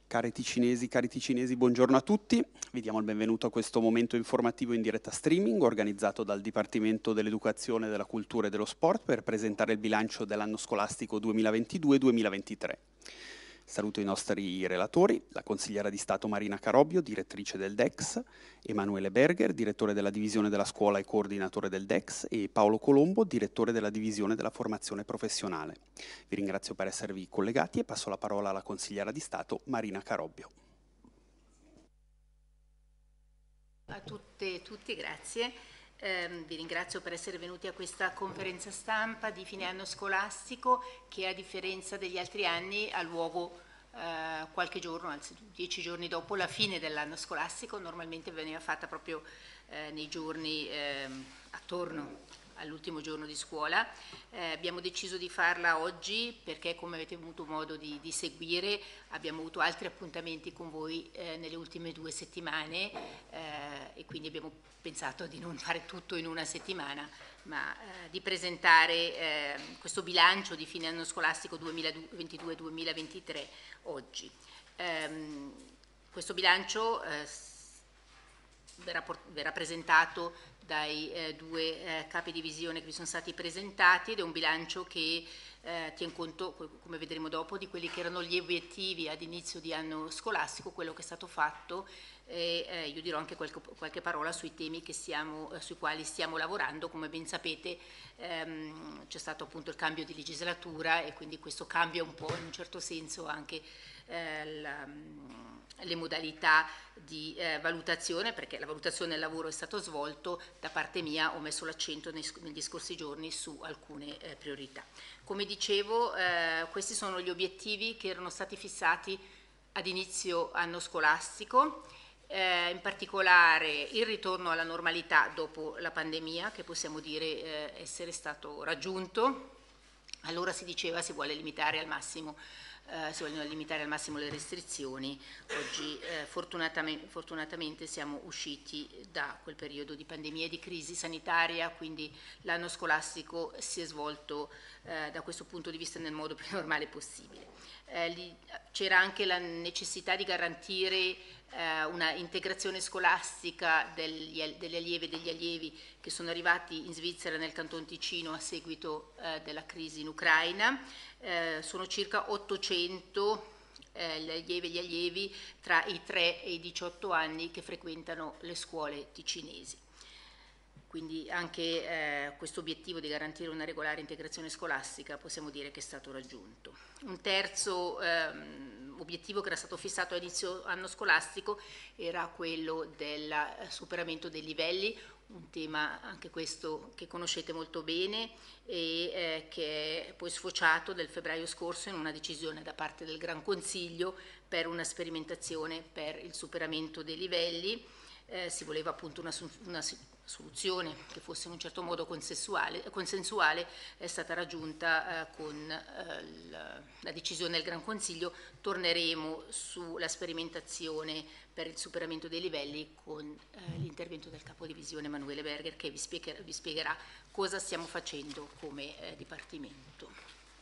Cari ticinesi, buongiorno a tutti. Vi diamo il benvenuto a questo momento informativo in diretta streaming organizzato dal Dipartimento dell'Educazione, della Cultura e dello Sport per presentare il bilancio dell'anno scolastico 2022-2023. Saluto i nostri relatori, la consigliera di Stato Marina Carobbio, direttrice del DEX, Emanuele Berger, direttore della divisione della scuola e coordinatore del DEX, e Paolo Colombo, direttore della divisione della formazione professionale. Vi ringrazio per esservi collegati e passo la parola alla consigliera di Stato Marina Carobbio. A tutte e tutti, grazie. Vi ringrazio per essere venuti a questa conferenza stampa di fine anno scolastico che, a differenza degli altri anni, ha luogo qualche giorno, anzi 10 giorni dopo la fine dell'anno scolastico. Normalmente veniva fatta proprio nei giorni attorno all'ultimo giorno di scuola. Abbiamo deciso di farla oggi perché, come avete avuto modo di seguire, abbiamo avuto altri appuntamenti con voi nelle ultime 2 settimane e quindi abbiamo pensato di non fare tutto in una settimana, ma di presentare questo bilancio di fine anno scolastico 2022-2023 oggi. Questo bilancio verrà presentato dai 2 capi divisione che vi sono stati presentati ed è un bilancio che tiene conto, come vedremo dopo, di quelli che erano gli obiettivi ad inizio di anno scolastico, quello che è stato fatto, e io dirò anche qualche parola sui temi sui quali stiamo lavorando. Come ben sapete c'è stato appunto il cambio di legislatura e quindi questo cambia un po' in un certo senso anche le modalità di valutazione, perché la valutazione del lavoro è stato svolto. Da parte mia ho messo l'accento negli scorsi giorni su alcune priorità. Come dicevo, questi sono gli obiettivi che erano stati fissati ad inizio anno scolastico, in particolare il ritorno alla normalità dopo la pandemia, che possiamo dire essere stato raggiunto. Allora si diceva si vogliono limitare al massimo le restrizioni. Oggi fortunatamente siamo usciti da quel periodo di pandemia e di crisi sanitaria, quindi l'anno scolastico si è svolto da questo punto di vista nel modo più normale possibile. C'era anche la necessità di garantire una integrazione scolastica delle allieve e degli allievi che sono arrivati in Svizzera nel Canton Ticino a seguito della crisi in Ucraina. Sono circa 800 le allieve e gli allievi tra i 3 e i 18 anni che frequentano le scuole ticinesi. Quindi anche questo obiettivo di garantire una regolare integrazione scolastica possiamo dire che è stato raggiunto. Un terzo obiettivo che era stato fissato a inizio anno scolastico era quello del superamento dei livelli, un tema anche questo che conoscete molto bene e che è poi sfociato nel febbraio scorso in una decisione da parte del Gran Consiglio per una sperimentazione per il superamento dei livelli. Si voleva appunto una soluzione che fosse in un certo modo consensuale, è stata raggiunta con la decisione del Gran Consiglio. Torneremo sulla sperimentazione per il superamento dei livelli con l'intervento del capodivisione Emanuele Berger, che vi spiegherà cosa stiamo facendo come Dipartimento.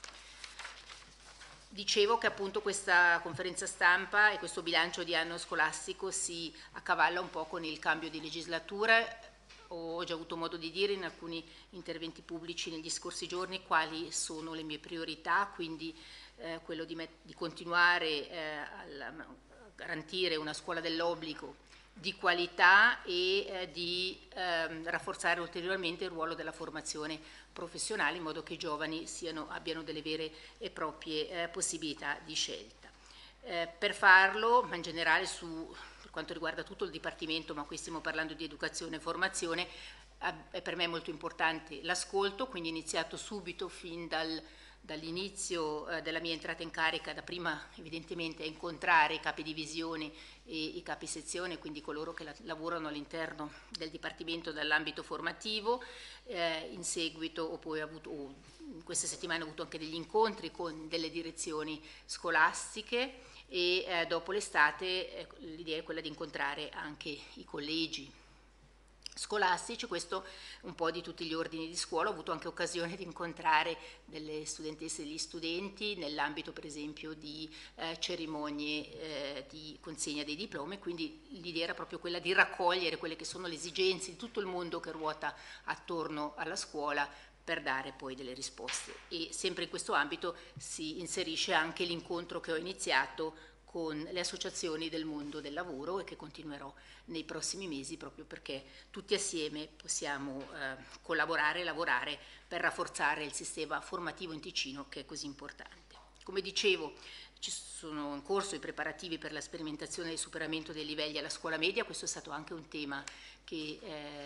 Dicevo che appunto questa conferenza stampa e questo bilancio di anno scolastico si accavalla un po' con il cambio di legislatura. Ho già avuto modo di dire in alcuni interventi pubblici negli scorsi giorni quali sono le mie priorità, quindi quello di continuare a garantire una scuola dell'obbligo di qualità e di rafforzare ulteriormente il ruolo della formazione professionale in modo che i giovani abbiano delle vere e proprie possibilità di scelta. Per farlo, ma in generale per quanto riguarda tutto il Dipartimento, ma qui stiamo parlando di educazione e formazione, è per me molto importante l'ascolto, quindi ho iniziato subito fin dall'inizio della mia entrata in carica, da prima evidentemente a incontrare i capi divisione e i capi sezione, quindi coloro che lavorano all'interno del Dipartimento dall'ambito formativo. In seguito in queste settimane ho avuto anche degli incontri con delle direzioni scolastiche e dopo l'estate l'idea è quella di incontrare anche i collegi scolastici, questo un po' di tutti gli ordini di scuola. Ho avuto anche occasione di incontrare delle studentesse e degli studenti nell'ambito per esempio di cerimonie di consegna dei diplomi, quindi l'idea era proprio quella di raccogliere quelle che sono le esigenze di tutto il mondo che ruota attorno alla scuola per dare poi delle risposte. E sempre in questo ambito si inserisce anche l'incontro che ho iniziato con le associazioni del mondo del lavoro e che continuerò nei prossimi mesi, proprio perché tutti assieme possiamo collaborare e lavorare per rafforzare il sistema formativo in Ticino, che è così importante. Come dicevo, ci sono in corso i preparativi per la sperimentazione del superamento dei livelli alla scuola media. Questo è stato anche un tema che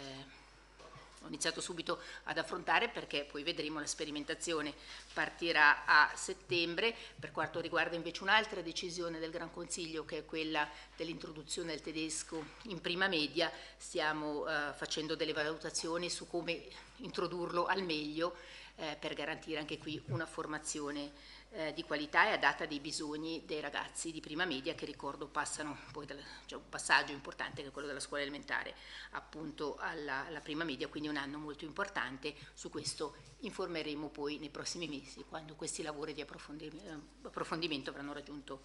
ho iniziato subito ad affrontare, perché poi vedremo, la sperimentazione partirà a settembre. Per quanto riguarda invece un'altra decisione del Gran Consiglio, che è quella dell'introduzione del tedesco in prima media, stiamo facendo delle valutazioni su come introdurlo al meglio per garantire anche qui una formazione di qualità e adatta dei bisogni dei ragazzi di prima media, che ricordo passano poi c'è un passaggio importante che è quello della scuola elementare appunto alla prima media, quindi un anno molto importante. Su questo informeremo poi nei prossimi mesi, quando questi lavori di approfondimento avranno raggiunto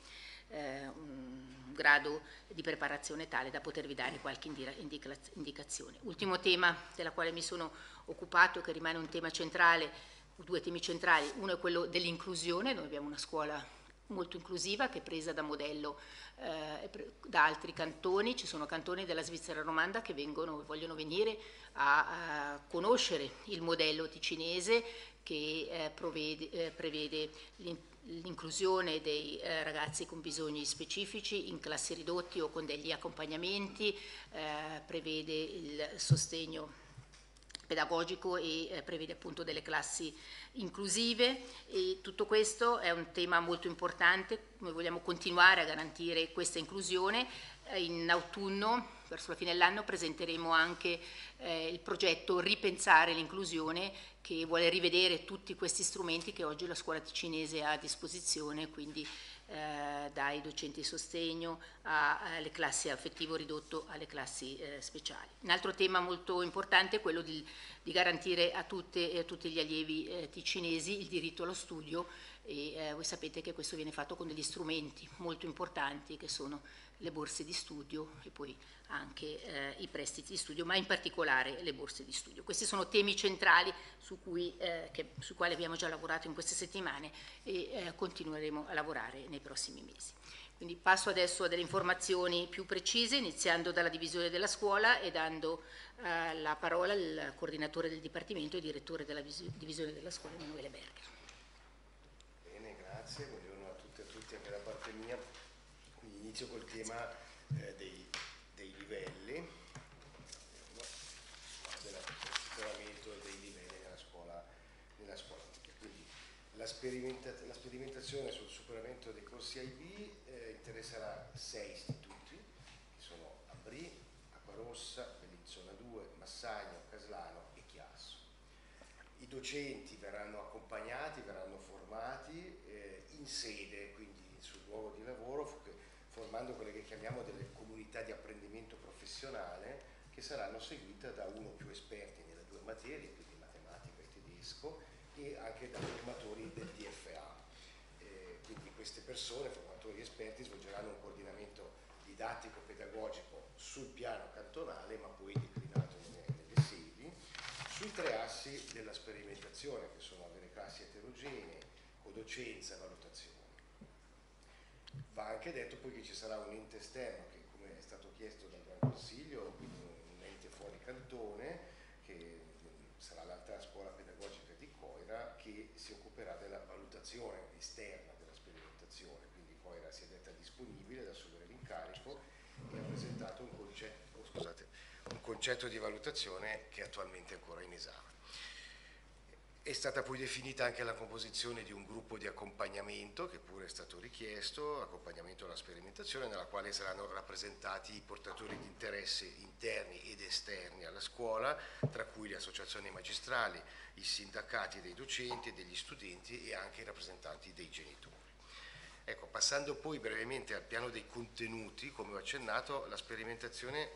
un grado di preparazione tale da potervi dare qualche indicazione. Ultimo tema della quale mi sono occupato, che rimane un tema centrale, due temi centrali: uno è quello dell'inclusione. Noi abbiamo una scuola molto inclusiva che è presa da modello da altri cantoni. Ci sono cantoni della Svizzera romanda che vogliono venire a conoscere il modello ticinese, che prevede l'inclusione dei ragazzi con bisogni specifici in classi ridotti o con degli accompagnamenti, prevede il sostegno pedagogico e prevede appunto delle classi inclusive, e tutto questo è un tema molto importante. Noi vogliamo continuare a garantire questa inclusione. In autunno, verso la fine dell'anno, presenteremo anche il progetto Ripensare l'inclusione, che vuole rivedere tutti questi strumenti che oggi la scuola ticinese ha a disposizione, quindi dai docenti di sostegno alle classi affettivo ridotto alle classi speciali. Un altro tema molto importante è quello di garantire a tutte e a tutti gli allievi ticinesi il diritto allo studio, e voi sapete che questo viene fatto con degli strumenti molto importanti, che sono le borse di studio e poi anche i prestiti di studio, ma in particolare le borse di studio. Questi sono temi centrali sui quali abbiamo già lavorato in queste settimane e continueremo a lavorare nei prossimi mesi. Quindi passo adesso a delle informazioni più precise, iniziando dalla divisione della scuola e dando la parola al coordinatore del Dipartimento e direttore della divisione della scuola, Emanuele Berger. Bene, grazie, buongiorno a tutte e a tutti anche da parte mia. Quindi inizio col tema dei livelli, del superamento dei livelli nella scuola media. Quindi la sperimentazione sul superamento dei corsi IB interesserà 6 istituti, che sono Abrì, Acquarossa, Bellinzona 2, Massagno, Caslano e Chiasso. I docenti verranno accompagnati, verranno formati in sede, quindi sul luogo di lavoro, formando quelle che chiamiamo delle comunità di apprendimento professionale, che saranno seguite da uno o più esperti nelle due materie, quindi matematica e tedesco, e anche da formatori del DFA. Quindi queste persone, formatori esperti, svolgeranno un coordinamento didattico-pedagogico sul piano cantonale, ma poi declinato nelle sedi, sui 3 assi della sperimentazione, che sono avere classi eterogenee, codocenza e valutazione. Va anche detto poi che ci sarà un ente esterno, che come è stato chiesto dal Gran Consiglio, quindi un ente fuori cantone, che sarà l'altra scuola pedagogica di Coira, che si occuperà della valutazione esterna della sperimentazione. Quindi Coira si è detta disponibile ad assumere l'incarico e ha presentato un concetto di valutazione che è attualmente ancora in esame. È stata poi definita anche la composizione di un gruppo di accompagnamento, che pure è stato richiesto, accompagnamento alla sperimentazione, nella quale saranno rappresentati i portatori di interesse interni ed esterni alla scuola, tra cui le associazioni magistrali, i sindacati dei docenti e degli studenti e anche i rappresentanti dei genitori. Passando poi brevemente al piano dei contenuti, come ho accennato, la sperimentazione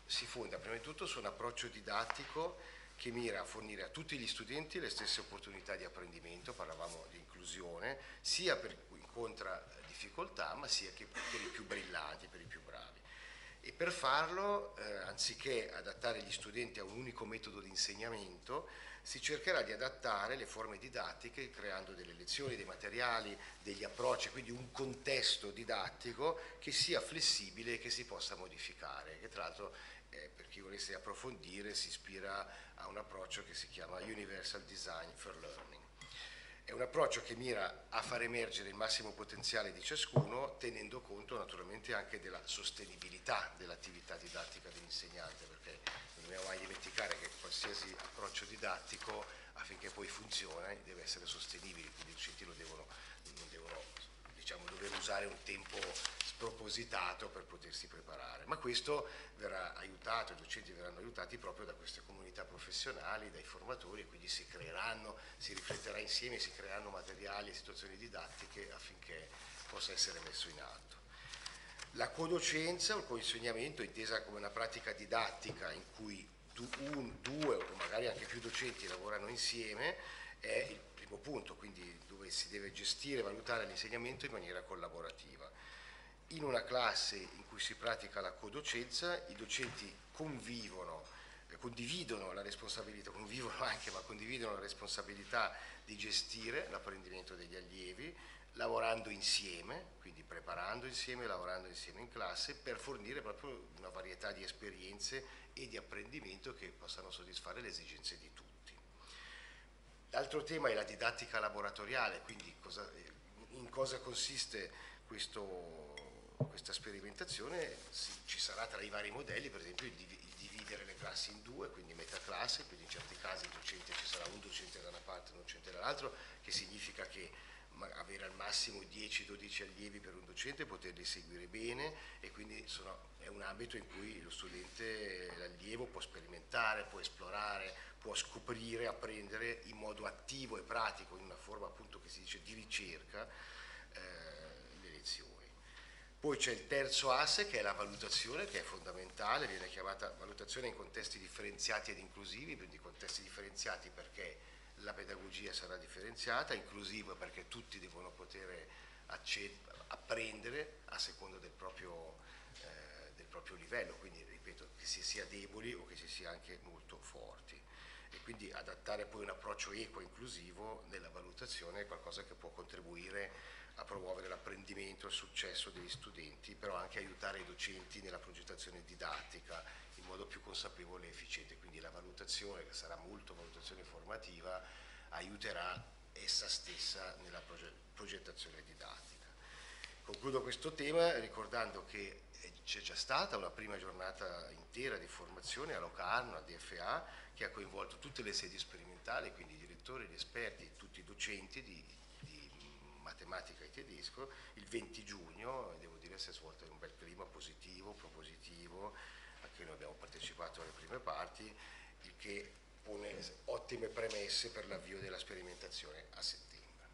si fonda prima di tutto su un approccio didattico che mira a fornire a tutti gli studenti le stesse opportunità di apprendimento, parlavamo di inclusione, sia per chi incontra difficoltà, ma sia che per i più brillanti, per i più bravi. E per farlo, anziché adattare gli studenti a un unico metodo di insegnamento, si cercherà di adattare le forme didattiche creando delle lezioni, dei materiali, degli approcci, quindi un contesto didattico che sia flessibile e che si possa modificare, che tra l'altro per chi volesse approfondire si ispira a un approccio che si chiama Universal Design for Learning. È un approccio che mira a far emergere il massimo potenziale di ciascuno, tenendo conto naturalmente anche della sostenibilità dell'attività didattica dell'insegnante, perché non dobbiamo mai dimenticare che qualsiasi approccio didattico, affinché poi funzioni, deve essere sostenibile, quindi i docenti non devono diciamo, dover usare un tempo spropositato per potersi preparare, ma questo verrà aiutato, i docenti verranno aiutati proprio da queste comunità professionali, dai formatori, e quindi si rifletterà insieme, si creeranno materiali e situazioni didattiche affinché possa essere messo in atto. La codocenza o il coinsegnamento, intesa come una pratica didattica in cui due o magari anche più docenti lavorano insieme, è il primo punto, quindi dove si deve gestire e valutare l'insegnamento in maniera collaborativa. In una classe in cui si pratica la codocenza, i docenti condividono la responsabilità, condividono la responsabilità di gestire l'apprendimento degli allievi, lavorando insieme, quindi preparando insieme, lavorando insieme in classe, per fornire proprio una varietà di esperienze e di apprendimento che possano soddisfare le esigenze di tutti. L'altro tema è la didattica laboratoriale, quindi in cosa consiste questa sperimentazione. Ci sarà tra i vari modelli, per esempio, il dividere le classi in due, quindi metà classe, quindi in certi casi ci sarà un docente da una parte e un docente dall'altra, che significa che avere al massimo 10-12 allievi per un docente, poterli seguire bene, e quindi è un ambito in cui lo studente, l'allievo, può sperimentare, può esplorare, può scoprire, apprendere in modo attivo e pratico, in una forma appunto che si dice di ricerca, le lezioni. Poi c'è il terzo asse, che è la valutazione, che è fondamentale, viene chiamata valutazione in contesti differenziati ed inclusivi, quindi contesti differenziati perché la pedagogia sarà differenziata, inclusiva perché tutti devono poter apprendere a seconda del proprio livello, quindi ripeto, che si sia deboli o che si sia anche molto forti. E quindi adattare poi un approccio equo e inclusivo nella valutazione è qualcosa che può contribuire a promuovere l'apprendimento e il successo degli studenti, però anche aiutare i docenti nella progettazione didattica in modo più consapevole e efficiente. Quindi la valutazione, che sarà molto valutazione formativa, aiuterà essa stessa nella progettazione didattica. Concludo questo tema ricordando che c'è già stata una prima giornata intera di formazione a Locarno, a DFA, che ha coinvolto tutte le sedi sperimentali, quindi i direttori, gli esperti, tutti i docenti di matematica e tedesco, il 20 giugno, e devo dire si è svolto in un bel clima positivo, propositivo, anche noi abbiamo partecipato alle prime parti, il che pone ottime premesse per l'avvio della sperimentazione a settembre.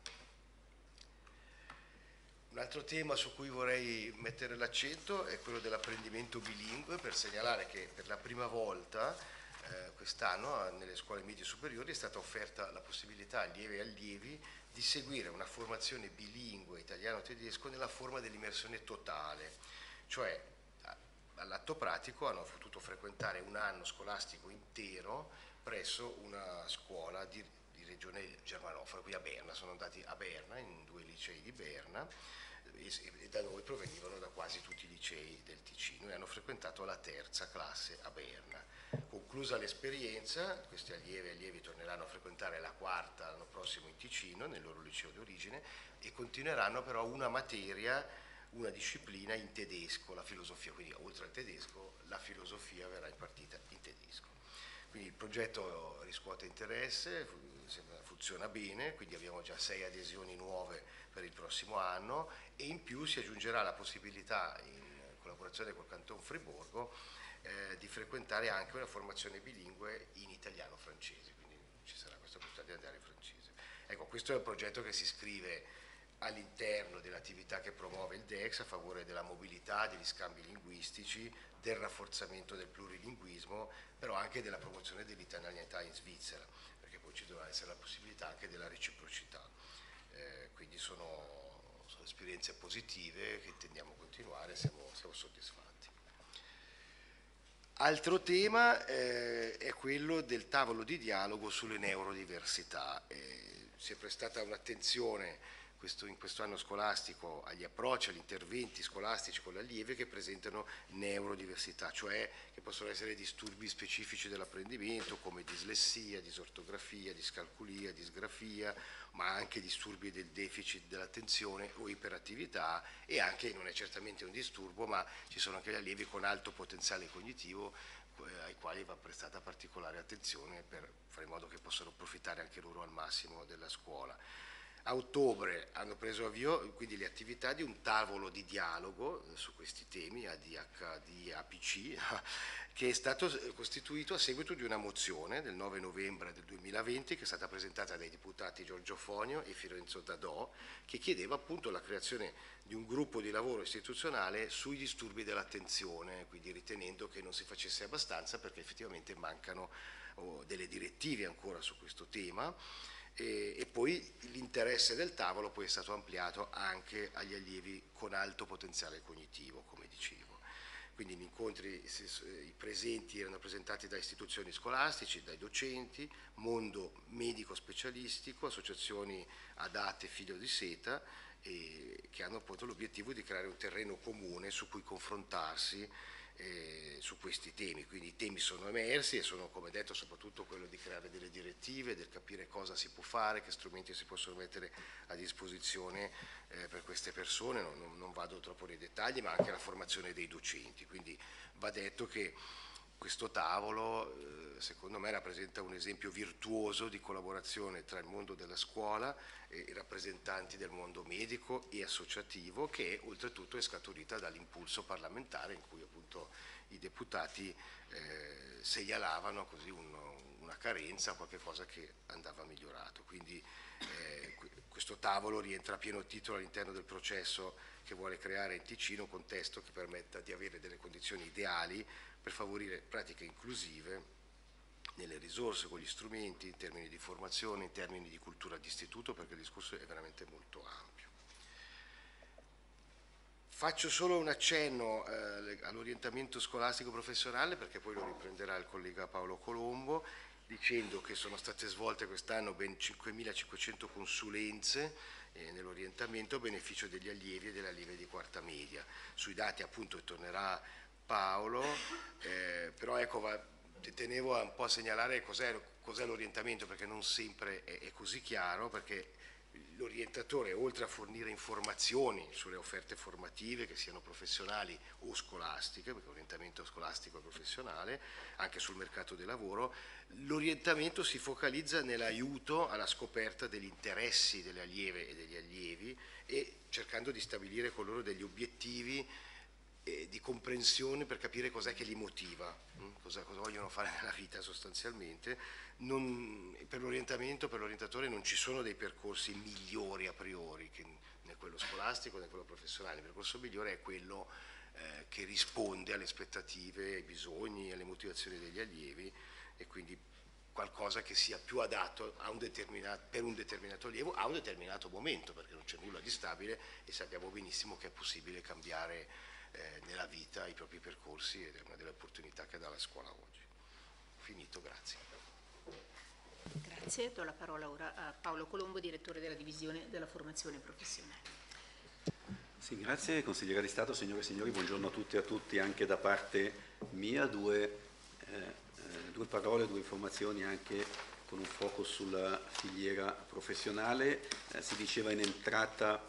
Un altro tema su cui vorrei mettere l'accento è quello dell'apprendimento bilingue, per segnalare che per la prima volta quest'anno nelle scuole medie superiori è stata offerta la possibilità a allievi e allievi di seguire una formazione bilingue italiano-tedesco nella forma dell'immersione totale, cioè all'atto pratico hanno potuto frequentare un anno scolastico intero presso una scuola di regione germanofona, qui a Berna, sono andati a Berna, in 2 licei di Berna, e da noi provenivano da quasi tutti i licei del Ticino e hanno frequentato la terza classe a Berna. Conclusa l'esperienza, questi allievi e allievi torneranno a frequentare la quarta l'anno prossimo in Ticino, nel loro liceo d'origine, e continueranno però una materia, una disciplina in tedesco, la filosofia, quindi oltre al tedesco la filosofia verrà impartita in tedesco. Quindi il progetto riscuote interesse, funziona bene, quindi abbiamo già 6 adesioni nuove per il prossimo anno, e in più si aggiungerà la possibilità, in collaborazione col Canton Friburgo, di frequentare anche una formazione bilingue in italiano-francese, quindi ci sarà questa possibilità di andare in francese. Ecco, questo è un progetto che si iscrive all'interno dell'attività che promuove il DEX a favore della mobilità, degli scambi linguistici, del rafforzamento del plurilinguismo, però anche della promozione dell'italianità in Svizzera, perché poi ci dovrà essere la possibilità anche della reciprocità. Quindi sono esperienze positive che intendiamo continuare, siamo soddisfatti. Altro tema è quello del tavolo di dialogo sulle neurodiversità. Si è prestata un'attenzione in questo anno scolastico agli approcci, agli interventi scolastici con le allieve che presentano neurodiversità, cioè che possono essere disturbi specifici dell'apprendimento come dislessia, disortografia, discalculia, disgrafia, ma anche disturbi del deficit dell'attenzione o iperattività, e anche, non è certamente un disturbo, ma ci sono anche gli allievi con alto potenziale cognitivo ai quali va prestata particolare attenzione per fare in modo che possano approfittare anche loro al massimo della scuola. A ottobre hanno preso avvio quindi le attività di un tavolo di dialogo su questi temi, ADHD-APC, che è stato costituito a seguito di una mozione del 9 novembre del 2020 che è stata presentata dai deputati Giorgio Fonio e Fiorenzo Dadò, che chiedeva appunto la creazione di un gruppo di lavoro istituzionale sui disturbi dell'attenzione, quindi ritenendo che non si facesse abbastanza perché effettivamente mancano delle direttive ancora su questo tema. E poi l'interesse del tavolo poi è stato ampliato anche agli allievi con alto potenziale cognitivo, come dicevo. Quindi gli incontri i presenti erano presentati da istituzioni scolastici, dai docenti, mondo medico specialistico, associazioni adatte Figlio di Seta, che hanno appunto l'obiettivo di creare un terreno comune su cui confrontarsi su questi temi. Quindi i temi sono emersi e sono, come detto, soprattutto quello di creare delle direttive, del capire cosa si può fare, che strumenti si possono mettere a disposizione per queste persone. Non vado troppo nei dettagli, ma anche la formazione dei docenti. Quindi va detto che questo tavolo secondo me rappresenta un esempio virtuoso di collaborazione tra il mondo della scuola e i rappresentanti del mondo medico e associativo, che oltretutto è scaturita dall'impulso parlamentare in cui appunto i deputati segnalavano così una carenza, qualche cosa che andava migliorato. Quindi questo tavolo rientra a pieno titolo all'interno del processo che vuole creare in Ticino un contesto che permetta di avere delle condizioni ideali per favorire pratiche inclusive nelle risorse, con gli strumenti, in termini di formazione, in termini di cultura d'istituto, perché il discorso è veramente molto ampio. Faccio solo un accenno all'orientamento scolastico professionale, perché poi lo riprenderà il collega Paolo Colombo, dicendo che sono state svolte quest'anno ben 5.500 consulenze nell'orientamento a beneficio degli allievi e delle allieve di quarta media. Sui dati appunto tornerà Paolo, però ecco, tenevo un po' a segnalare cos'è l'orientamento, perché non sempre è così chiaro, perché l'orientatore, oltre a fornire informazioni sulle offerte formative, che siano professionali o scolastiche, perché l'orientamento scolastico è professionale, anche sul mercato del lavoro, l'orientamento si focalizza nell'aiuto alla scoperta degli interessi delle allieve e degli allievi e cercando di stabilire con loro degli obiettivi di comprensione per capire cos'è che li motiva, cosa vogliono fare nella vita sostanzialmente. Per l'orientamento, per l'orientatore non ci sono dei percorsi migliori a priori, che né quello scolastico né quello professionale. Il percorso migliore è quello che risponde alle aspettative, ai bisogni, alle motivazioni degli allievi, e quindi qualcosa che sia più adatto per un determinato allievo a un determinato momento, perché non c'è nulla di stabile e sappiamo benissimo che è possibile cambiare nella vita i propri percorsi, ed è una delle opportunità che dà la scuola oggi. Finito, grazie. Grazie, do la parola ora a Paolo Colombo, direttore della divisione della formazione professionale. Sì, grazie consigliera di Stato, signore e signori, buongiorno a tutti e a tutti anche da parte mia. Due parole, due informazioni anche con un focus sulla filiera professionale. Si diceva in entrata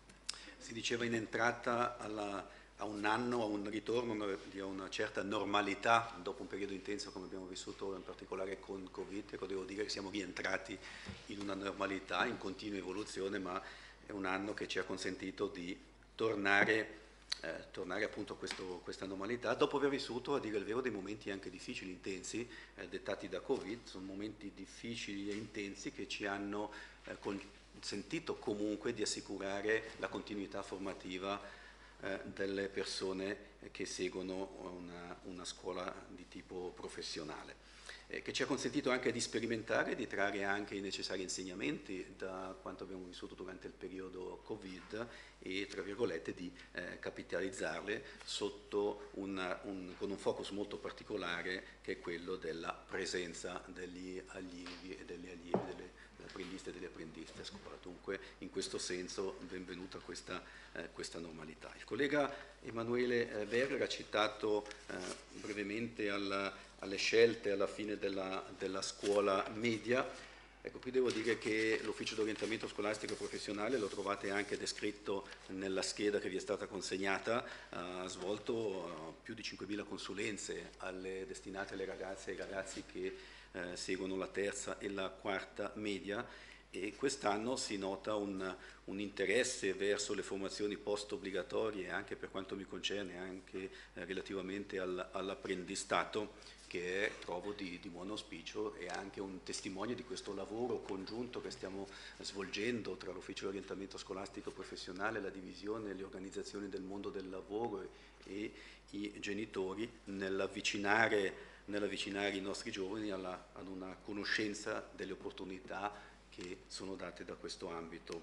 a un anno, a un ritorno di una certa normalità dopo un periodo intenso come abbiamo vissuto in particolare con Covid. Ecco, devo dire che siamo rientrati in una normalità in continua evoluzione, ma è un anno che ci ha consentito di tornare appunto a questa normalità, dopo aver vissuto, a dire il vero, dei momenti anche difficili, intensi, dettati da Covid. Sono momenti difficili e intensi che ci hanno sentito comunque di assicurare la continuità formativa delle persone che seguono una scuola di tipo professionale, che ci ha consentito anche di sperimentare e di trarre anche i necessari insegnamenti da quanto abbiamo vissuto durante il periodo Covid e, tra virgolette, di capitalizzarle sotto con un focus molto particolare, che è quello della presenza degli allievi e delle allievi, delle apprendiste e delle apprendiste a scuola. Dunque, in questo senso, benvenuta questa normalità. Il collega Emanuele Berger ha citato brevemente alle scelte alla fine della scuola media. Ecco, qui devo dire che l'ufficio di orientamento scolastico e professionale, lo trovate anche descritto nella scheda che vi è stata consegnata, ha svolto più di 5.000 consulenze destinate alle ragazze e ai ragazzi che seguono la terza e la quarta media, e quest'anno si nota un interesse verso le formazioni post-obbligatorie, anche per quanto mi concerne, anche relativamente all'apprendistato, che trovo di buon auspicio e anche un testimonio di questo lavoro congiunto che stiamo svolgendo tra l'ufficio di orientamento scolastico professionale, la divisione e le organizzazioni del mondo del lavoro e i genitori nell'avvicinare i nostri giovani ad una conoscenza delle opportunità che sono date da questo ambito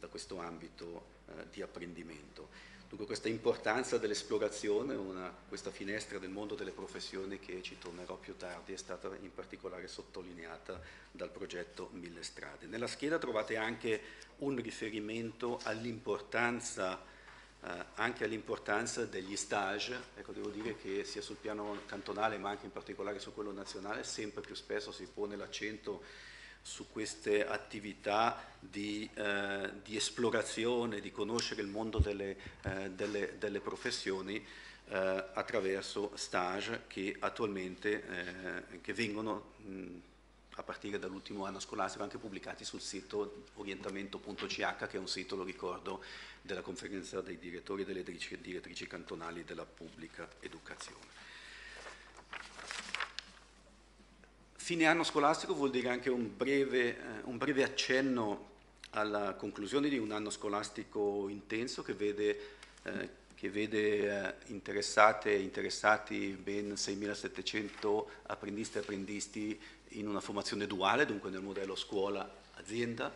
di apprendimento. Dunque questa importanza dell'esplorazione, questa finestra del mondo delle professioni, che ci tornerò più tardi, è stata in particolare sottolineata dal progetto 1000 Strade. Nella scheda trovate anche un riferimento all'importanza degli stage. Ecco, devo dire che sia sul piano cantonale ma anche in particolare su quello nazionale sempre più spesso si pone l'accento su queste attività di esplorazione, di conoscere il mondo delle professioni attraverso stage che attualmente che vengono a partire dall'ultimo anno scolastico anche pubblicati sul sito orientamento.ch, che è un sito, lo ricordo, della conferenza dei direttori e delle direttrici cantonali della pubblica educazione. Fine anno scolastico vuol dire anche un breve accenno alla conclusione di un anno scolastico intenso che vede interessati ben 6.700 apprendiste e apprendisti in una formazione duale, dunque nel modello scuola-azienda,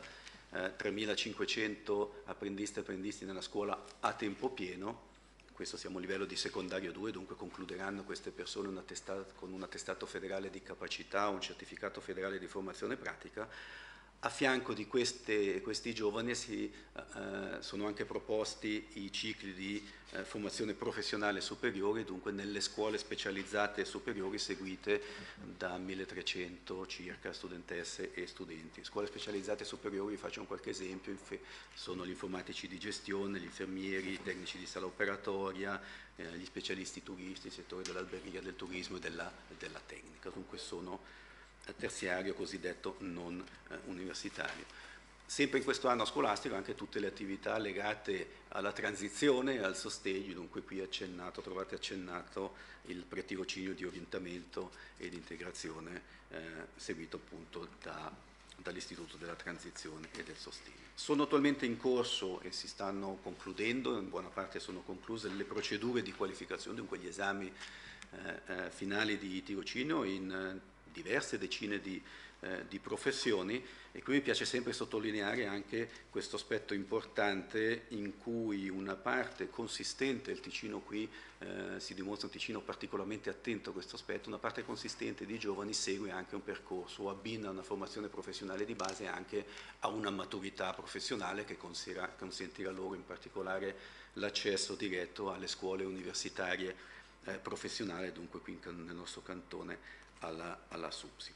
3.500 apprendiste e apprendisti nella scuola a tempo pieno. Questo siamo a livello di secondario 2, dunque concluderanno queste persone con un attestato federale di capacità, un certificato federale di formazione pratica. A fianco di questi giovani sono anche proposti i cicli di formazione professionale superiore, dunque nelle scuole specializzate superiori seguite da 1.300 circa studentesse e studenti. Scuole specializzate superiori, faccio qualche esempio, sono gli informatici di gestione, gli infermieri, i tecnici di sala operatoria, gli specialisti turisti, il settore dell'albergheria, del turismo e della tecnica, dunque sono terziario cosiddetto non universitario. Sempre in questo anno scolastico anche tutte le attività legate alla transizione e al sostegno, dunque qui trovate accennato il pretirocinio di orientamento e di integrazione seguito appunto dall'Istituto della Transizione e del Sostegno. Sono attualmente in corso e si stanno concludendo, in buona parte sono concluse, le procedure di qualificazione, dunque gli esami finali di tirocinio in diverse decine di professioni, e qui mi piace sempre sottolineare anche questo aspetto importante in cui una parte consistente, il Ticino qui si dimostra un Ticino particolarmente attento a questo aspetto, una parte consistente di giovani segue anche un percorso, abbina una formazione professionale di base anche a una maturità professionale che consentirà loro in particolare l'accesso diretto alle scuole universitarie professionali, dunque qui nel nostro cantone alla SUPSI.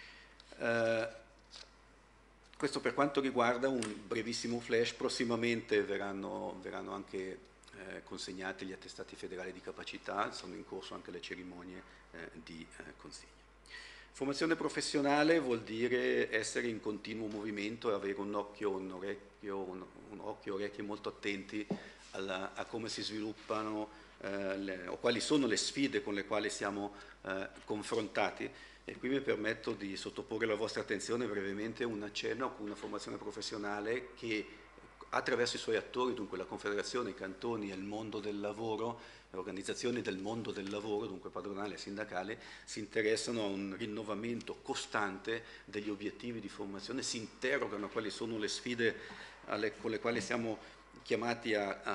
Questo per quanto riguarda un brevissimo flash. Prossimamente verranno anche consegnati gli attestati federali di capacità, sono in corso anche le cerimonie di consegna. Formazione professionale vuol dire essere in continuo movimento e avere un occhio e orecchie molto attenti a come si sviluppano o quali sono le sfide con le quali siamo confrontati. E qui mi permetto di sottoporre alla vostra attenzione brevemente un accenno a una formazione professionale che attraverso i suoi attori, dunque la Confederazione, i cantoni e il mondo del lavoro, le organizzazioni del mondo del lavoro, dunque padronale e sindacale, si interessano a un rinnovamento costante degli obiettivi di formazione, si interrogano a quali sono le sfide con le quali siamo chiamati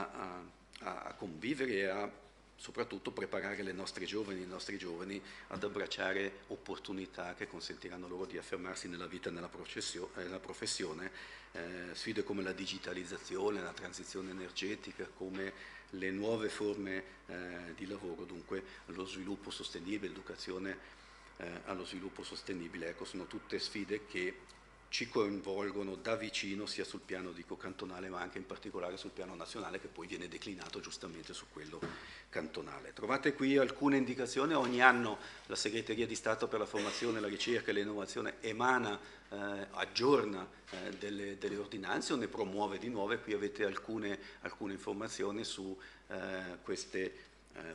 a convivere e a soprattutto preparare le nostre giovani e i nostri giovani ad abbracciare opportunità che consentiranno loro di affermarsi nella vita e nella professione, sfide come la digitalizzazione, la transizione energetica, come le nuove forme di lavoro, dunque lo sviluppo sostenibile, l'educazione allo sviluppo sostenibile. Ecco, sono tutte sfide che ci coinvolgono da vicino sia sul piano dico cantonale ma anche in particolare sul piano nazionale, che poi viene declinato giustamente su quello cantonale. Trovate qui alcune indicazioni. Ogni anno la Segreteria di Stato per la Formazione, la Ricerca e l'Innovazione emana, aggiorna delle ordinanze o ne promuove di nuove. Qui avete alcune informazioni su queste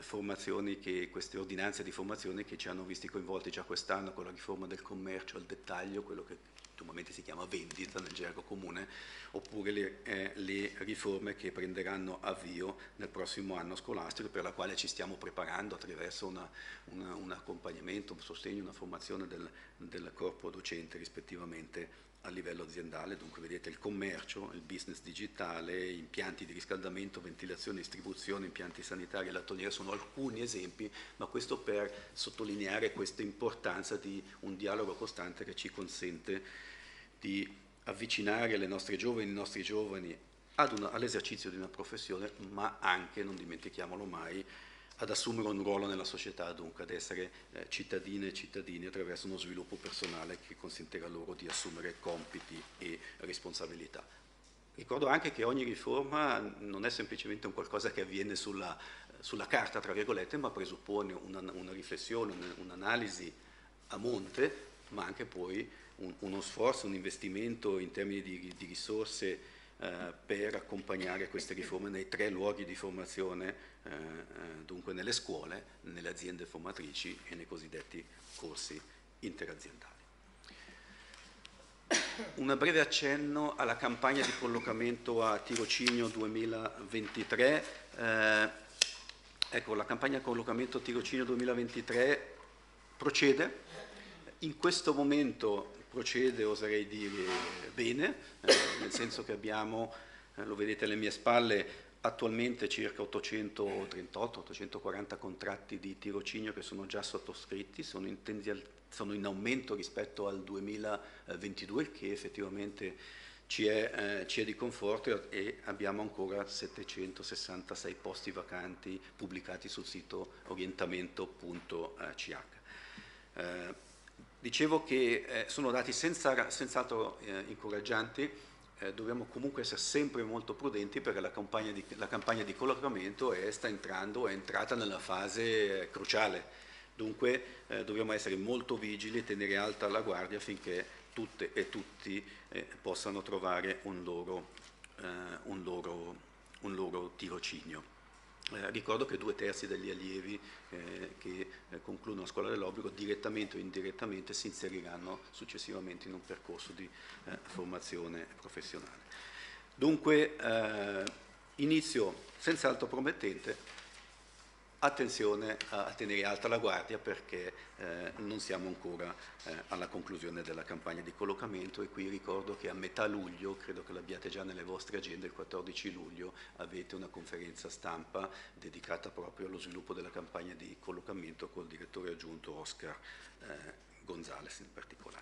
queste ordinanze di formazione che ci hanno visti coinvolti già quest'anno con la riforma del commercio al dettaglio, quello che ultimamente si chiama vendita nel gergo comune, oppure le riforme che prenderanno avvio nel prossimo anno scolastico, per la quale ci stiamo preparando attraverso un accompagnamento, un sostegno, una formazione del corpo docente rispettivamente a livello aziendale. Dunque vedete il commercio, il business digitale, impianti di riscaldamento, ventilazione, distribuzione, impianti sanitari e lattoniere sono alcuni esempi, ma questo per sottolineare questa importanza di un dialogo costante che ci consente di avvicinare le nostre giovani, i nostri giovani all'esercizio di una professione, ma anche, non dimentichiamolo mai, ad assumere un ruolo nella società, dunque ad essere cittadine e cittadini attraverso uno sviluppo personale che consentirà loro di assumere compiti e responsabilità. Ricordo anche che ogni riforma non è semplicemente un qualcosa che avviene sulla carta, tra virgolette, ma presuppone una riflessione, un'analisi a monte, ma anche poi uno sforzo, un investimento in termini di risorse per accompagnare queste riforme nei 3 luoghi di formazione, dunque nelle scuole, nelle aziende formatrici e nei cosiddetti corsi interaziendali. Un breve accenno alla campagna di collocamento a tirocinio 2023. Ecco, la campagna collocamento a tirocinio 2023 procede. In questo momento procede, oserei dire, bene, nel senso che abbiamo, lo vedete alle mie spalle, attualmente circa 838-840 contratti di tirocinio che sono già sottoscritti, sono in aumento rispetto al 2022, che effettivamente ci è di conforto, e abbiamo ancora 766 posti vacanti pubblicati sul sito orientamento.ch. Dicevo che sono dati senz'altro incoraggianti. Dobbiamo comunque essere sempre molto prudenti, perché la campagna di collocamento è entrata nella fase cruciale. Dunque dobbiamo essere molto vigili e tenere alta la guardia affinché tutte e tutti possano trovare un loro tirocinio. Ricordo che 2/3 degli allievi che concludono la scuola dell'obbligo, direttamente o indirettamente, si inseriranno successivamente in un percorso di formazione professionale. Dunque, inizio senz'altro promettente. Attenzione a tenere alta la guardia, perché non siamo ancora alla conclusione della campagna di collocamento, e qui ricordo che a metà luglio, credo che l'abbiate già nelle vostre agende, il 14 luglio avete una conferenza stampa dedicata proprio allo sviluppo della campagna di collocamento col direttore aggiunto Oscar Gonzalez in particolare.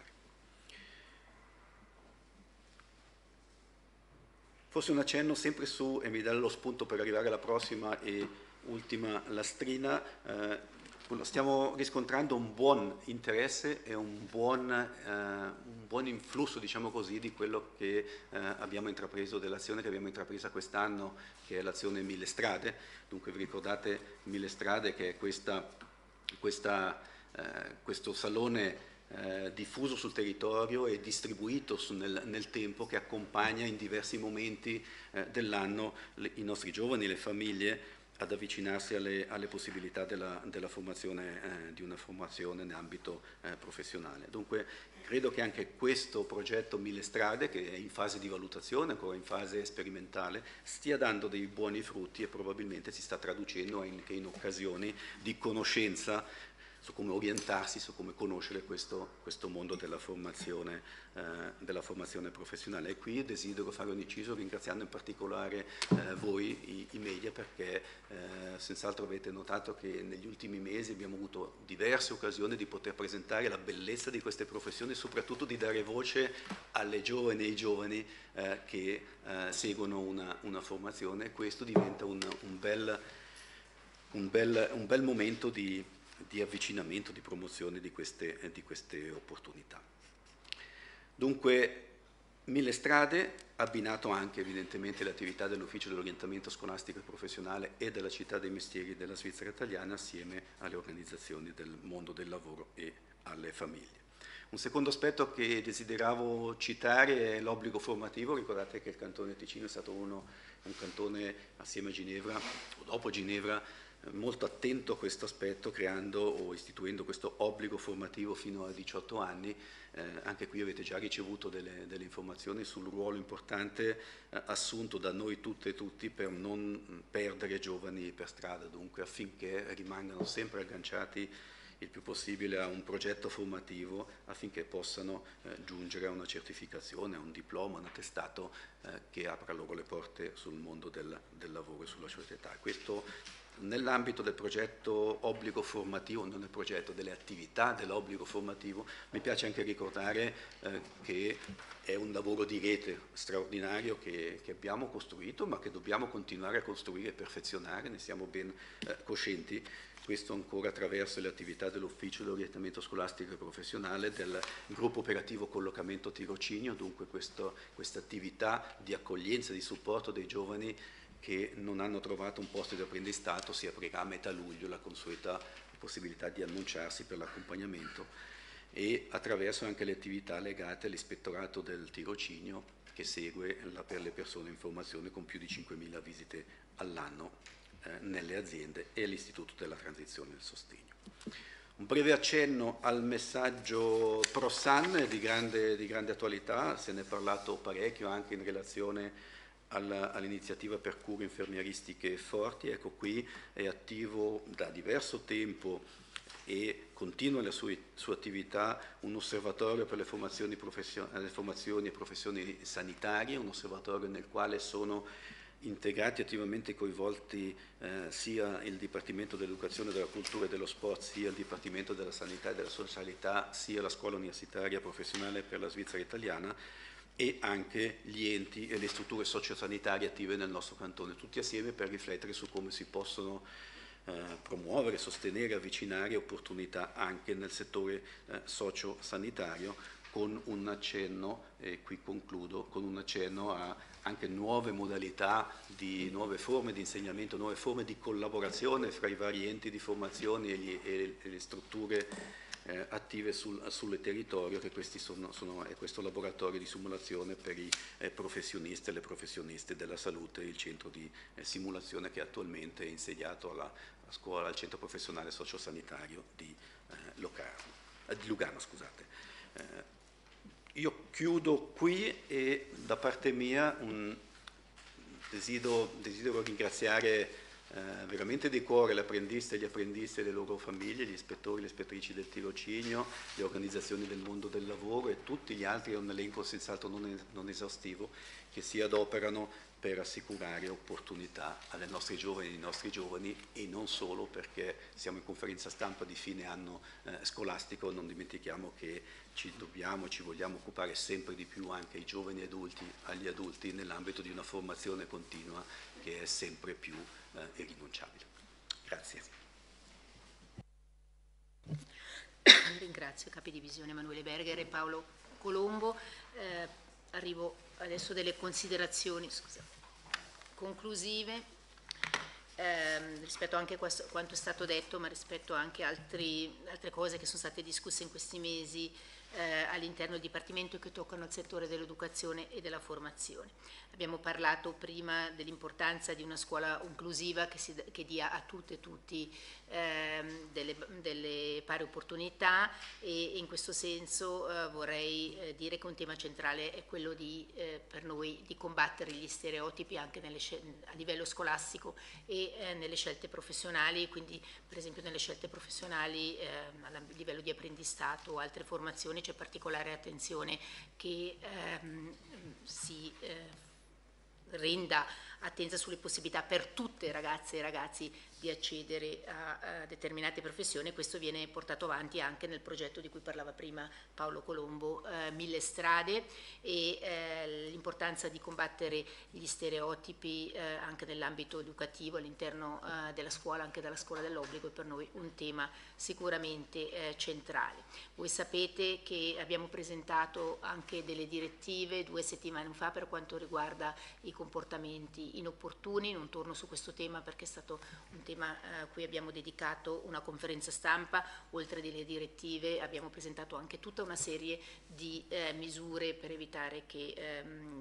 Forse un accenno sempre su, e mi dà lo spunto per arrivare alla prossima e ultima lastrina. Stiamo riscontrando un buon interesse e un buon influsso, diciamo così, di quello che abbiamo intrapreso, dell'azione che abbiamo intrapresa quest'anno, che è l'azione Mille Strade. Dunque vi ricordate Mille Strade, che è questo salone diffuso sul territorio e distribuito nel tempo, che accompagna in diversi momenti dell'anno i nostri giovani, le famiglie, ad avvicinarsi alle possibilità della formazione, di una formazione in ambito professionale. Dunque credo che anche questo progetto 1000 strade, che è in fase di valutazione, ancora in fase sperimentale, stia dando dei buoni frutti e probabilmente si sta traducendo anche in occasioni di conoscenza su come orientarsi, su come conoscere questo mondo della formazione professionale. E qui desidero fare un inciso ringraziando in particolare voi, i media, perché senz'altro avete notato che negli ultimi mesi abbiamo avuto diverse occasioni di poter presentare la bellezza di queste professioni e soprattutto di dare voce alle giovani e ai giovani che seguono una formazione. Questo diventa un bel momento di avvicinamento, di promozione di queste opportunità. Dunque 1000 strade, abbinato anche evidentemente l'attività dell'Ufficio dell'Orientamento Scolastico e Professionale e della Città dei Mestieri della Svizzera Italiana, assieme alle organizzazioni del mondo del lavoro e alle famiglie. Un secondo aspetto che desideravo citare è l'obbligo formativo. Ricordate che il Cantone Ticino è stato un cantone assieme a Ginevra, o dopo Ginevra, molto attento a questo aspetto, creando o istituendo questo obbligo formativo fino a 18 anni. Anche qui avete già ricevuto delle informazioni sul ruolo importante assunto da noi tutte e tutti per non perdere giovani per strada, dunque affinché rimangano sempre agganciati il più possibile a un progetto formativo, affinché possano giungere a una certificazione, a un diploma, un attestato che apra loro le porte sul mondo del lavoro e sulla società. Questo nell'ambito del progetto obbligo formativo, non del progetto, delle attività dell'obbligo formativo. Mi piace anche ricordare che è un lavoro di rete straordinario che abbiamo costruito, ma che dobbiamo continuare a costruire e perfezionare, ne siamo ben coscienti. Questo ancora attraverso le attività dell'Ufficio dell'Orientamento Scolastico e Professionale, del Gruppo Operativo Collocamento Tirocinio, dunque questa attività di accoglienza, di supporto dei giovani che non hanno trovato un posto di apprendistato. Si aprirà a metà luglio la consueta possibilità di annunciarsi per l'accompagnamento, e attraverso anche le attività legate all'ispettorato del tirocinio, che segue per le persone in formazione con più di 5.000 visite all'anno nelle aziende, e l'Istituto della Transizione e del Sostegno. Un breve accenno al messaggio Pro-San di grande attualità. Se ne è parlato parecchio anche in relazione all'iniziativa per cure infermieristiche forti. Ecco, qui è attivo da diverso tempo e continua la sua attività un osservatorio per le formazioni e professioni sanitarie, un osservatorio nel quale sono integrati attivamente coinvolti sia il Dipartimento dell'Educazione, della Cultura e dello Sport, sia il Dipartimento della Sanità e della Socialità, sia la Scuola Universitaria Professionale per la Svizzera Italiana, e anche gli enti e le strutture sociosanitarie attive nel nostro cantone, tutti assieme per riflettere su come si possono promuovere, sostenere, avvicinare opportunità anche nel settore sociosanitario, con un accenno, e qui concludo, con un accenno a anche nuove modalità, nuove forme di insegnamento, nuove forme di collaborazione fra i vari enti di formazione e le strutture attive sul territorio, che questi è questo laboratorio di simulazione per i professionisti e le professioniste della salute, il centro di simulazione che attualmente è insediato alla scuola, al centro professionale sociosanitario di Lugano. Io chiudo qui e da parte mia desidero ringraziare veramente di cuore le apprendiste e gli apprendisti e le loro famiglie, gli ispettori e le ispettrici del tirocinio, le organizzazioni del mondo del lavoro e tutti gli altri, è un elenco senz'altro non esaustivo, che si adoperano per assicurare opportunità alle nostre giovani e ai nostri giovani, e non solo, perché siamo in conferenza stampa di fine anno scolastico. Non dimentichiamo che ci vogliamo occupare sempre di più anche ai giovani adulti, agli adulti, nell'ambito di una formazione continua che è sempre più irrinunciabile. Grazie. Ringrazio i capi divisione Emanuele Berger e Paolo Colombo. Arrivo adesso delle considerazioni conclusive rispetto anche a quanto è stato detto, ma rispetto anche a altre cose che sono state discusse in questi mesi all'interno del Dipartimento che toccano il settore dell'educazione e della formazione. Abbiamo parlato prima dell'importanza di una scuola inclusiva che dia a tutte e tutti delle pari opportunità, e in questo senso vorrei dire che un tema centrale è quello per noi di combattere gli stereotipi anche a livello scolastico e nelle scelte professionali, quindi per esempio nelle scelte professionali a livello di apprendistato o altre formazioni c'è particolare attenzione che si renda attenta sulle possibilità per tutte ragazze e ragazzi di accedere a determinate professioni. Questo viene portato avanti anche nel progetto di cui parlava prima Paolo Colombo, 1000 strade, e l'importanza di combattere gli stereotipi anche nell'ambito educativo all'interno della scuola, anche dalla scuola dell'obbligo, è per noi un tema sicuramente centrale. Voi sapete che abbiamo presentato anche delle direttive 2 settimane fa per quanto riguarda i comportamenti inopportuni. Non torno su questo tema perché è stato un tema a cui abbiamo dedicato una conferenza stampa. Oltre delle direttive abbiamo presentato anche tutta una serie di misure per evitare che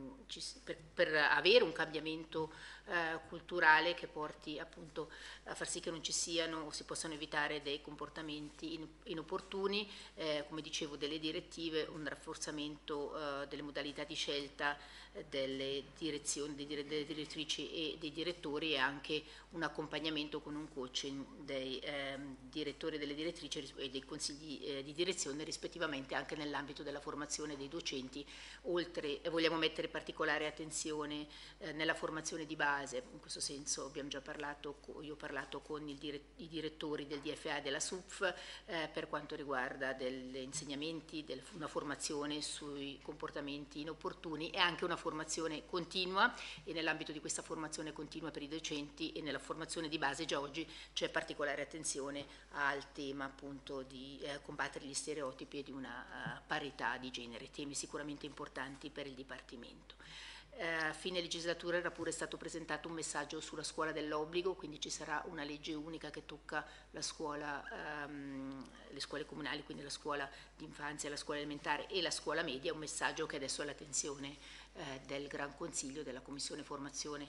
per avere un cambiamento culturale che porti appunto a far sì che non ci siano o si possano evitare dei comportamenti inopportuni, come dicevo delle direttive, un rafforzamento delle modalità di scelta delle direzioni, delle direttrici e dei direttori, e anche un accompagnamento con un coaching dei direttori e delle direttrici e dei consigli di direzione rispettivamente, anche nell'ambito della formazione dei docenti. Oltre vogliamo mettere particolare attenzione nella formazione di base. In questo senso abbiamo già parlato, io ho parlato con i direttori del DFA e della SUPF per quanto riguarda degli insegnamenti, una formazione sui comportamenti inopportuni e anche una formazione continua, e nell'ambito di questa formazione continua per i docenti e nella formazione di base già oggi c'è particolare attenzione al tema appunto di combattere gli stereotipi e di una parità di genere, temi sicuramente importanti per il Dipartimento. A fine legislatura era pure stato presentato un messaggio sulla scuola dell'obbligo, quindi ci sarà una legge unica che tocca la scuola, le scuole comunali, quindi la scuola d'infanzia, la scuola elementare e la scuola media, un messaggio che adesso è all'attenzione del Gran Consiglio, della Commissione Formazione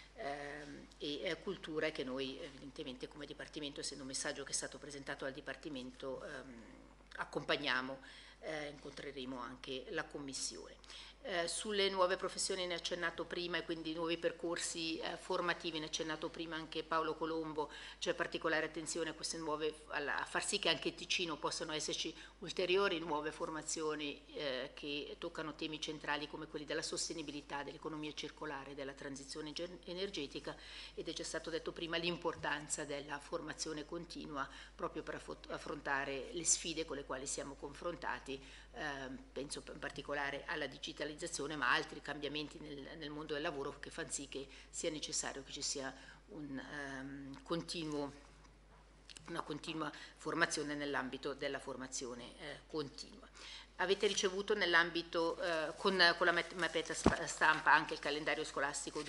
e Cultura, e che noi evidentemente come Dipartimento, essendo un messaggio che è stato presentato al Dipartimento, accompagniamo, incontreremo anche la Commissione. Sulle nuove professioni ne ha accennato prima, e quindi nuovi percorsi formativi ne ha accennato prima anche Paolo Colombo. C'è particolare attenzione a queste nuove, a far sì che anche in Ticino possano esserci ulteriori nuove formazioni che toccano temi centrali come quelli della sostenibilità, dell'economia circolare, della transizione energetica, ed è già stato detto prima l'importanza della formazione continua proprio per affrontare le sfide con le quali siamo confrontati. Penso in particolare alla digitalizzazione, ma altri cambiamenti nel mondo del lavoro che fanno sì che sia necessario che ci sia una continua formazione nell'ambito della formazione continua. Avete ricevuto nell'ambito con la mappetta stampa anche il calendario scolastico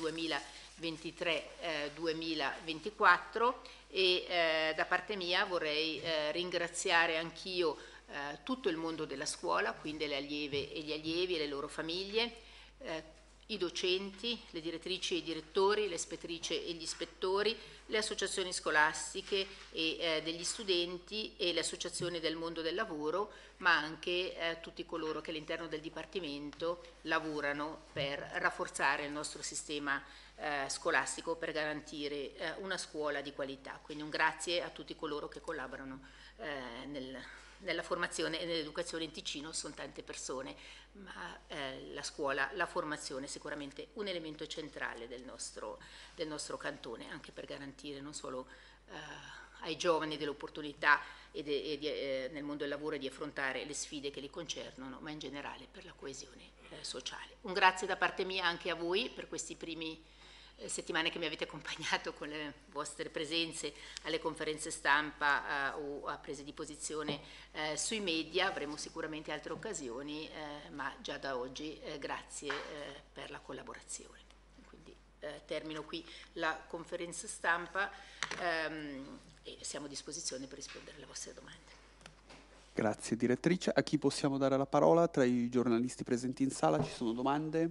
2023-2024, e da parte mia vorrei ringraziare anch'io tutto il mondo della scuola, quindi le allieve e gli allievi e le loro famiglie, i docenti, le direttrici e i direttori, le ispettrici e gli ispettori, le associazioni scolastiche e degli studenti e le associazioni del mondo del lavoro, ma anche tutti coloro che all'interno del Dipartimento lavorano per rafforzare il nostro sistema scolastico, per garantire una scuola di qualità. Quindi un grazie a tutti coloro che collaborano nella formazione e nell'educazione in Ticino. Sono tante persone, ma la scuola, la formazione è sicuramente un elemento centrale del nostro cantone, anche per garantire non solo ai giovani delle opportunità nel mondo del lavoro e di affrontare le sfide che li concernono, ma in generale per la coesione sociale. Un grazie da parte mia anche a voi per questi primi settimane che mi avete accompagnato con le vostre presenze alle conferenze stampa o a prese di posizione sui media. Avremo sicuramente altre occasioni, ma già da oggi grazie per la collaborazione. Quindi termino qui la conferenza stampa e siamo a disposizione per rispondere alle vostre domande. Grazie direttrice. A chi possiamo dare la parola tra i giornalisti presenti in sala? Ci sono domande?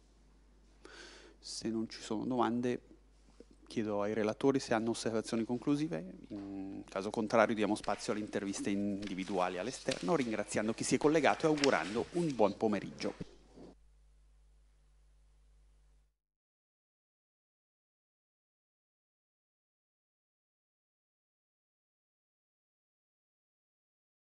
Se non ci sono domande, chiedo ai relatori se hanno osservazioni conclusive. In caso contrario diamo spazio alle interviste individuali all'esterno, ringraziando chi si è collegato e augurando un buon pomeriggio.